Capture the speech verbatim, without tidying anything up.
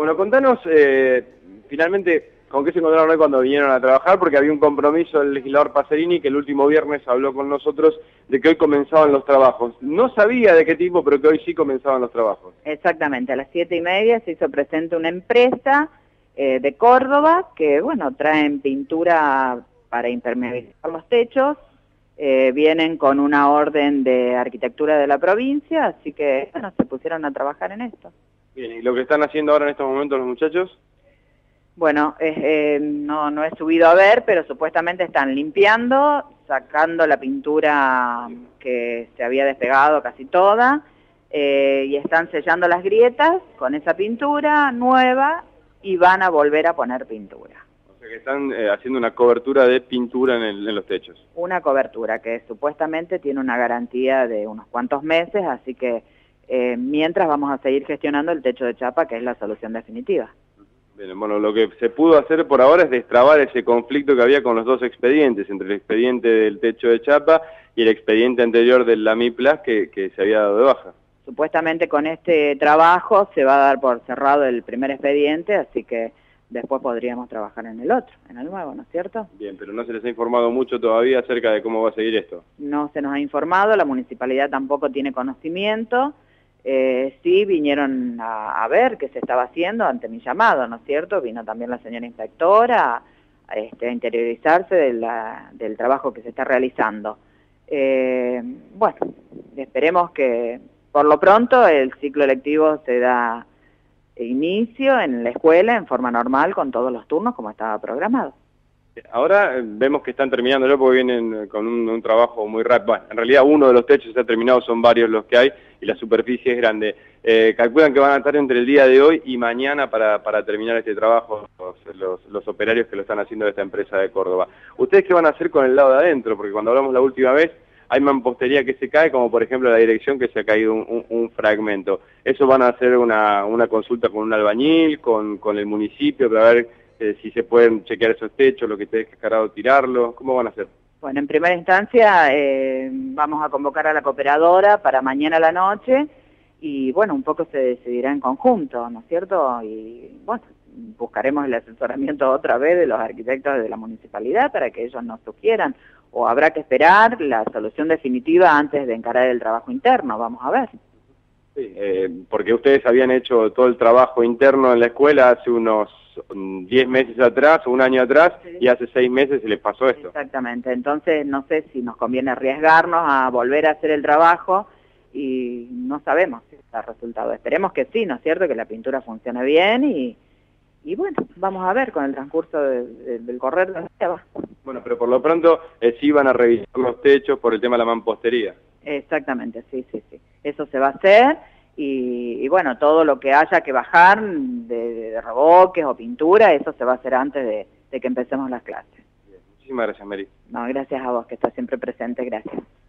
Bueno, contanos eh, finalmente con qué se encontraron hoy cuando vinieron a trabajar, porque había un compromiso del legislador Pacerini que el último viernes habló con nosotros de que hoy comenzaban los trabajos. No sabía de qué tipo, pero que hoy sí comenzaban los trabajos. Exactamente, a las siete y media se hizo presente una empresa eh, de Córdoba que, bueno, traen pintura para impermeabilizar los techos, eh, vienen con una orden de arquitectura de la provincia, así que, bueno, se pusieron a trabajar en esto. Bien, ¿y lo que están haciendo ahora en estos momentos los muchachos? Bueno, eh, eh, no, no he subido a ver, pero supuestamente están limpiando, sacando la pintura que se había despegado casi toda, eh, y están sellando las grietas con esa pintura nueva y van a volver a poner pintura. O sea que están eh, haciendo una cobertura de pintura en, el, en los techos. Una cobertura que supuestamente tiene una garantía de unos cuantos meses, así que eh, mientras vamos a seguir gestionando el techo de chapa, que es la solución definitiva. Bien, bueno, lo que se pudo hacer por ahora es destrabar ese conflicto que había con los dos expedientes, entre el expediente del techo de chapa y el expediente anterior del LAMIPLAS que, que se había dado de baja. Supuestamente con este trabajo se va a dar por cerrado el primer expediente, así que después podríamos trabajar en el otro, en el nuevo, ¿no es cierto? Bien, pero no se les ha informado mucho todavía acerca de cómo va a seguir esto. No se nos ha informado, la municipalidad tampoco tiene conocimiento. Eh, sí vinieron a, a ver qué se estaba haciendo ante mi llamado, ¿no es cierto? Vino también la señora inspectora a, este, a interiorizarse de la, del trabajo que se está realizando. Eh, bueno, esperemos que por lo pronto el ciclo lectivo se da inicio en la escuela en forma normal con todos los turnos como estaba programado. Ahora eh, vemos que están terminando, porque vienen con un, un trabajo muy rápido. Bueno, en realidad uno de los techos se ha terminado, son varios los que hay y la superficie es grande. Eh, calculan que van a estar entre el día de hoy y mañana para, para terminar este trabajo los, los, los operarios que lo están haciendo de esta empresa de Córdoba. ¿Ustedes qué van a hacer con el lado de adentro? Porque cuando hablamos la última vez hay mampostería que se cae, como por ejemplo la dirección que se ha caído un, un, un fragmento. ¿Eso van a hacer una, una consulta con un albañil, con, con el municipio, para ver eh, si se pueden chequear esos techos, lo que esté descargado, tirarlo? ¿Cómo van a hacer? Bueno, en primera instancia eh, vamos a convocar a la cooperadora para mañana a la noche y bueno, un poco se decidirá en conjunto, ¿no es cierto? Y bueno, buscaremos el asesoramiento otra vez de los arquitectos de la municipalidad para que ellos nos sugieran, o habrá que esperar la solución definitiva antes de encarar el trabajo interno, vamos a ver. Sí, eh, porque ustedes habían hecho todo el trabajo interno en la escuela hace unos diez meses atrás o un año atrás, sí, y hace seis meses se les pasó esto. Exactamente, entonces no sé si nos conviene arriesgarnos a volver a hacer el trabajo y no sabemos si está resultado. Esperemos que sí, ¿no es cierto? Que la pintura funcione bien y, y bueno, vamos a ver con el transcurso de, de, del correr de la vida. Bueno, pero por lo pronto eh, sí van a revisar los techos por el tema de la mampostería. Exactamente, sí, sí, sí. Eso se va a hacer y, y bueno, todo lo que haya que bajar de, de revoques o pintura, eso se va a hacer antes de, de que empecemos las clases. Bien, muchísimas gracias, Mary. No, gracias a vos que estás siempre presente, gracias.